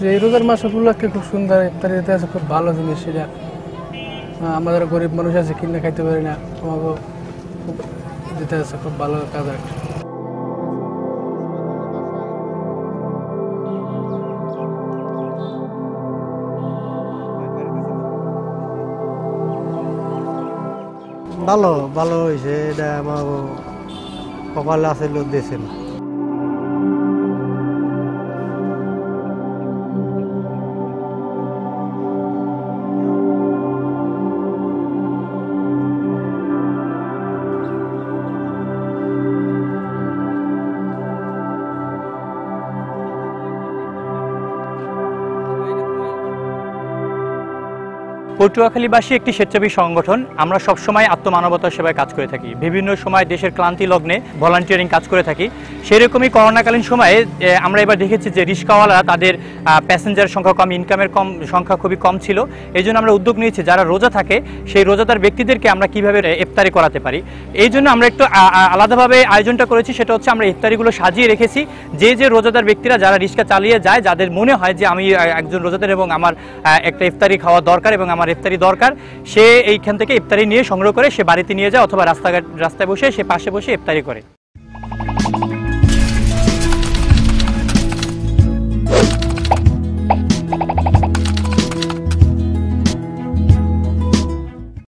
এই রোজার মাস উপলক্ষে খুব সুন্দর ইফতারি দিতে আছে, খুব ভালো জিনিস সেটা। আমাদের গরিব মানুষ আছে, কিনে খাইতে পারি না, আমাকে খুব দিতে আছে, খুব ভালো কাজ একটা। ভালো ভালো হয়েছে, এটা আমার কপালে আছে, লোক দিয়েছে না। পটুয়াখালীবাসী একটি স্বেচ্ছাসেবী সংগঠন। আমরা সবসময় আত্মমানবতার সেবায় কাজ করে থাকি, বিভিন্ন সময় দেশের ক্লান্তি লগ্নে ভলান্টিয়ারিং কাজ করে থাকি। সেরকমই করোনাকালীন সময়ে আমরা এবার দেখেছি যে রিক্সাওয়ালারা তাদের প্যাসেঞ্জার সংখ্যা কম, ইনকামের সংখ্যা খুবই কম ছিল। এই জন্য আমরা উদ্যোগ নিয়েছি যারা রোজা থাকে সেই রোজাদার ব্যক্তিদেরকে আমরা কীভাবে ইফতারি করাতে পারি। এই জন্য আমরা একটু আলাদাভাবে আয়োজনটা করেছি, সেটা হচ্ছে আমরা ইফতারিগুলো সাজিয়ে রেখেছি। যে রোজাদার ব্যক্তিরা যারা রিক্সা চালিয়ে যায়, যাদের মনে হয় যে আমি একজন রোজাদার এবং আমার একটা ইফতারি খাওয়া দরকার এবং আমার ইফতারি দরকার, সে এইখান থেকে ইফতারি নিয়ে সংগ্রহ করে সে বাড়িতে নিয়ে যায় অথবা রাস্তায় বসে সে পাশে বসে ইফতারি করে।